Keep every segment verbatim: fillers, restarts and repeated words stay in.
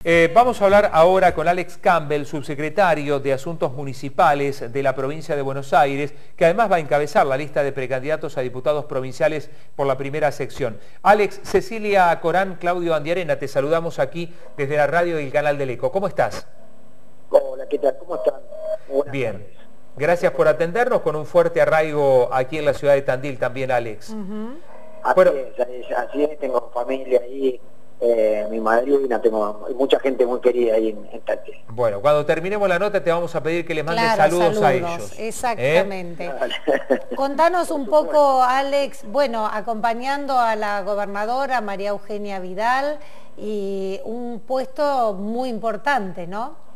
Eh, vamos a hablar ahora con Alex Campbell, subsecretario de Asuntos Municipales de la provincia de Buenos Aires, que además va a encabezar la lista de precandidatos a diputados provinciales por la primera sección. Alex, Cecilia Corán, Claudio Andiarena, te saludamos aquí desde la radio y el canal del Eco. ¿Cómo estás? Hola, ¿qué tal? ¿Cómo están? Buenas Bien. tardes. Gracias por atendernos, con un fuerte arraigo aquí en la ciudad de Tandil también, Alex. Uh-huh. Así, bueno, es, así es, así es, tengo familia ahí, eh, mi madrina, tengo mucha gente muy querida ahí en, en Tandil. Bueno, cuando terminemos la nota te vamos a pedir que les mandes claro, saludos, saludos a ellos. Exactamente. ¿Eh? Contanos un poco, Alex, bueno, acompañando a la gobernadora María Eugenia Vidal, y un puesto muy importante, ¿no?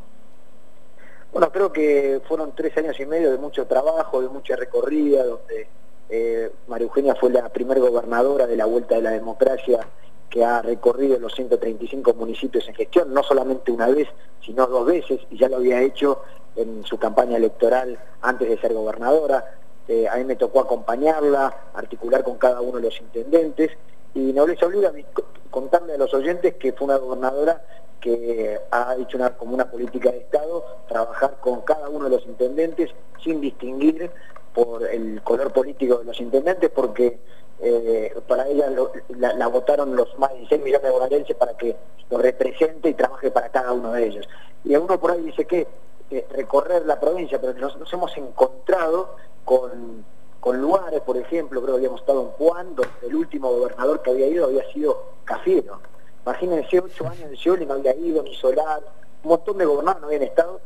Bueno, creo que fueron tres años y medio de mucho trabajo, de mucha recorrida, donde eh, María Eugenia fue la primer gobernadora de la Vuelta de la Democracia que ha recorrido los ciento treinta y cinco municipios en gestión, no solamente una vez, sino dos veces, y ya lo había hecho en su campaña electoral antes de ser gobernadora. Eh, a mí me tocó acompañarla, articular con cada uno de los intendentes, y no les obliga a mí contarle a los oyentes que fue una gobernadora que ha hecho una, como una política de Estado, trabajar con cada uno de los intendentes sin distinguir por el color político de los intendentes, porque eh, para ella lo, la, la votaron los más de dieciséis millones de bonaerenses para que lo represente y trabaje para cada uno de ellos. Y alguno por ahí dice que eh, recorrer la provincia, pero nos, nos hemos encontrado con, con lugares, por ejemplo, creo que habíamos estado en Puan, donde el último gobernador que había ido había sido Cafiero. Imagínense, ocho años de Scioli no había ido, ni Solar, un montón de gobernadores no habían estado,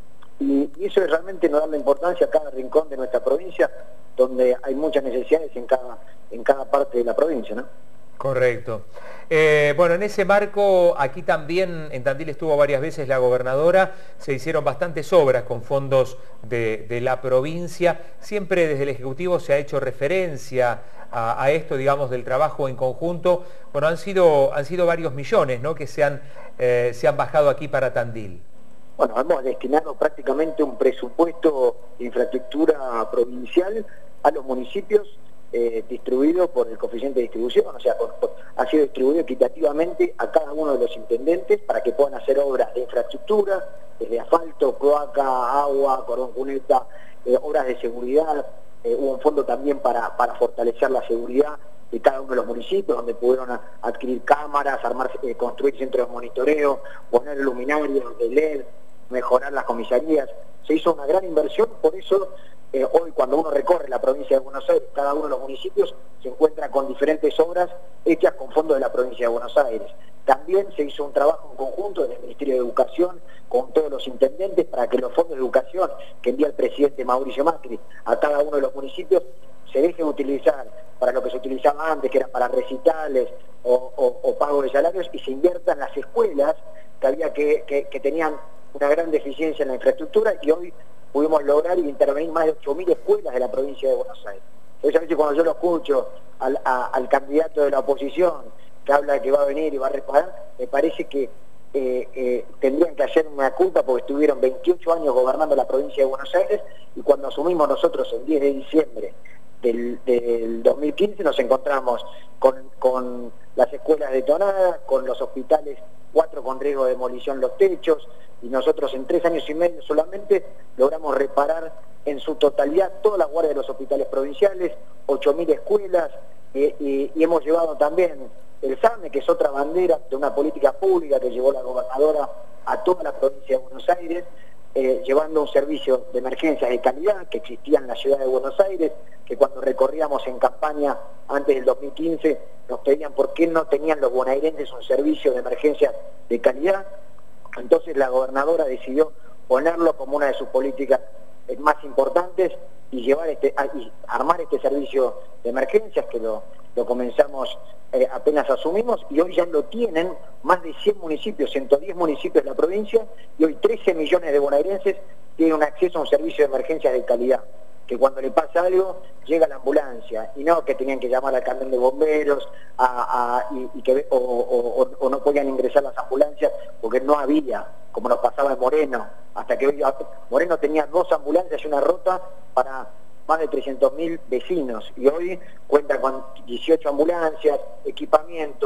y, y eso es realmente no darle importancia a cada rincón de nuestra provincia, donde hay muchas necesidades en cada, en cada parte de la provincia, ¿no? Correcto. Eh, bueno, en ese marco, aquí también en Tandil estuvo varias veces la gobernadora, se hicieron bastantes obras con fondos de, de la provincia, siempre desde el Ejecutivo se ha hecho referencia a, a esto, digamos, del trabajo en conjunto. Bueno, han sido, han sido varios millones, ¿no?, que se han, eh, se han bajado aquí para Tandil. Bueno, hemos destinado prácticamente un presupuesto de infraestructura provincial a los municipios, Eh, distribuido por el coeficiente de distribución, o sea, por, por, ha sido distribuido equitativamente a cada uno de los intendentes para que puedan hacer obras de infraestructura, desde asfalto, cloaca, agua, cordón cuneta, eh, obras de seguridad. Eh, hubo un fondo también para, para fortalecer la seguridad de cada uno de los municipios, donde pudieron a, adquirir cámaras, armar, eh, construir centros de monitoreo, poner luminarios de L E D, mejorar las comisarías. Se hizo una gran inversión, por eso Eh, hoy cuando uno recorre la provincia de Buenos Aires, cada uno de los municipios se encuentra con diferentes obras hechas con fondos de la provincia de Buenos Aires. También se hizo un trabajo en conjunto desde el Ministerio de Educación con todos los intendentes para que los fondos de educación que envía el presidente Mauricio Macri a cada uno de los municipios se dejen utilizar para lo que se utilizaba antes, que era para recitales o, o, o pago de salarios, y se inviertan en las escuelas que, había que, que, que tenían una gran deficiencia en la infraestructura, y hoy pudimos lograr y intervenir más de ocho mil escuelas de la provincia de Buenos Aires. Entonces, a veces cuando yo lo escucho al, a, al candidato de la oposición que habla de que va a venir y va a reparar, me parece que eh, eh, tendrían que hacer una culpa porque estuvieron veintiocho años gobernando la provincia de Buenos Aires, y cuando asumimos nosotros el diez de diciembre del, del dos mil quince nos encontramos con, con las escuelas detonadas, con los hospitales, cuatro con riesgo de demolición los techos, y nosotros en tres años y medio solamente logramos reparar en su totalidad todas las guardias de los hospitales provinciales, ocho mil escuelas, eh, y, y hemos llevado también el SAME, que es otra bandera de una política pública que llevó la gobernadora a toda la provincia de Buenos Aires, eh, llevando un servicio de emergencias de calidad que existía en la ciudad de Buenos Aires, que cuando recorríamos en campaña antes del dos mil quince nos pedían por qué no tenían los bonaerenses un servicio de emergencias de calidad. Entonces la gobernadora decidió ponerlo como una de sus políticas más importantes y llevar este, y armar este servicio de emergencias, que lo, lo comenzamos eh, apenas asumimos, y hoy ya lo tienen más de cien municipios, ciento diez municipios de la provincia, y hoy trece millones de bonaerenses tienen un acceso a un servicio de emergencias de calidad, que cuando le pasa algo llega la ambulancia, y no que tenían que llamar al camión de bomberos a, a, y, y que, o, o, o no podían ingresar las ambulancias porque no había, como nos pasaba en Moreno, hasta que hoy Moreno tenía dos ambulancias y una rota para más de trescientos mil vecinos, y hoy cuenta con dieciocho ambulancias, equipamiento,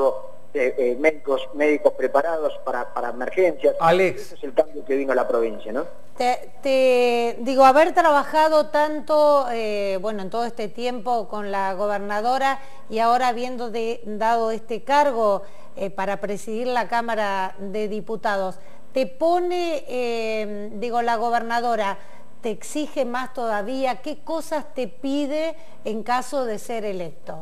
eh, eh, médicos médicos preparados para, para emergencias. Alex. Ese es el cambio que vino a la provincia, ¿no? Te, te digo, haber trabajado tanto, eh, bueno, en todo este tiempo con la gobernadora y ahora habiendo de, dado este cargo eh, para presidir la Cámara de Diputados, ¿te pone, eh, digo, la gobernadora, te exige más todavía? ¿Qué cosas te pide en caso de ser electo?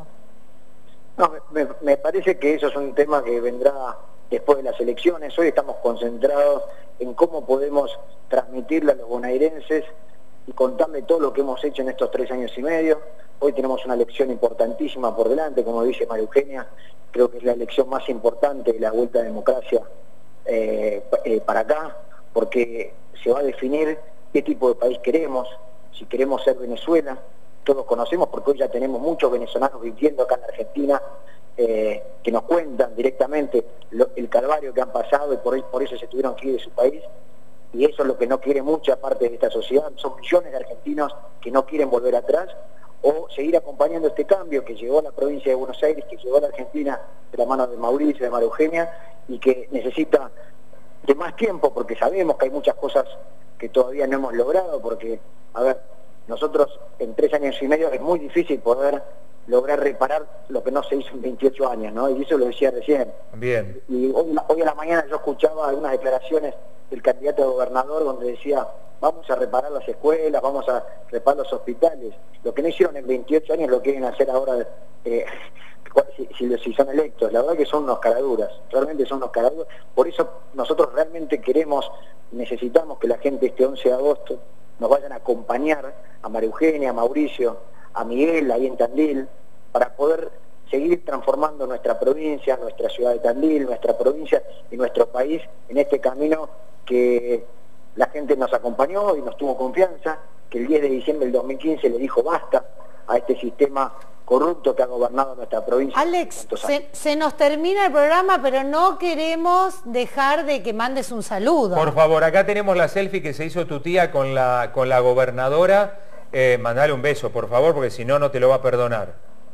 No, me, me parece que eso es un tema que vendrá después de las elecciones. Hoy estamos concentrados en cómo podemos transmitirle a los bonaerenses y contarle todo lo que hemos hecho en estos tres años y medio. Hoy tenemos una elección importantísima por delante, como dice María Eugenia, creo que es la elección más importante de la vuelta a la democracia eh, eh, para acá, porque se va a definir qué tipo de país queremos, si queremos ser Venezuela. Todos conocemos, porque hoy ya tenemos muchos venezolanos viviendo acá en la Argentina, eh, que nos cuentan directamente lo, el calvario que han pasado y por, por eso se tuvieron que ir de su país, y eso es lo que no quiere mucha parte de esta sociedad. Son millones de argentinos que no quieren volver atrás, o seguir acompañando este cambio que llegó a la provincia de Buenos Aires, que llegó a la Argentina de la mano de Mauricio, de María Eugenia, y que necesita de más tiempo, porque sabemos que hay muchas cosas que todavía no hemos logrado, porque, a ver, nosotros en tres años y medio es muy difícil poder lograr reparar lo que no se hizo en veintiocho años, ¿no? Y eso lo decía recién. Bien. Y hoy, hoy a la mañana yo escuchaba algunas declaraciones del candidato a gobernador donde decía, vamos a reparar las escuelas, vamos a reparar los hospitales. Lo que no hicieron en veintiocho años lo quieren hacer ahora, eh, si, si, si son electos. La verdad que son unos caraduras, realmente son unos caraduras. Por eso nosotros realmente queremos, necesitamos que la gente este once de agosto nos vayan a acompañar a María Eugenia, a Mauricio, a Miguel, ahí en Tandil, para poder seguir transformando nuestra provincia, nuestra ciudad de Tandil, nuestra provincia y nuestro país en este camino que la gente nos acompañó y nos tuvo confianza, que el diez de diciembre del dos mil quince le dijo basta a este sistema corrupto que ha gobernado nuestra provincia. Alex, se, se nos termina el programa, pero no queremos dejar de que mandes un saludo. Por favor, acá tenemos la selfie que se hizo tu tía con la, con la gobernadora. Eh, mandale un beso, por favor, porque si no, no te lo va a perdonar.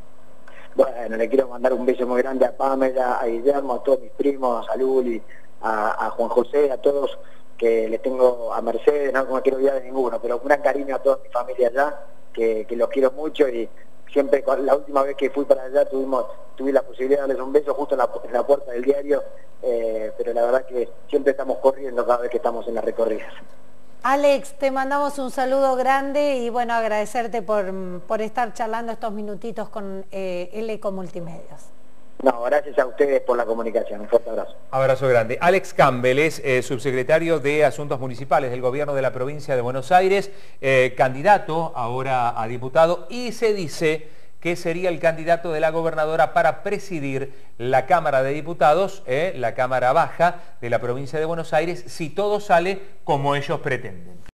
Bueno, le quiero mandar un beso muy grande a Pamela, a Guillermo, a todos mis primos, a Luli, a, a Juan José, a todos, que les tengo, a Mercedes, no me quiero olvidar de ninguno, pero un gran cariño a toda mi familia allá, que, que los quiero mucho, y siempre, la última vez que fui para allá tuvimos tuve la posibilidad de darles un beso justo en la, en la puerta del diario, eh, pero la verdad que siempre estamos corriendo cada vez que estamos en las recorridas. Alex, te mandamos un saludo grande y bueno, agradecerte por, por estar charlando estos minutitos con eh, el Eco Multimedios. No, gracias a ustedes por la comunicación. Un fuerte abrazo. Abrazo grande. Alex Campbell es eh, subsecretario de Asuntos Municipales del Gobierno de la Provincia de Buenos Aires, eh, candidato ahora a diputado, y se dice que sería el candidato de la gobernadora para presidir la Cámara de Diputados, eh, la Cámara Baja de la Provincia de Buenos Aires, si todo sale como ellos pretenden.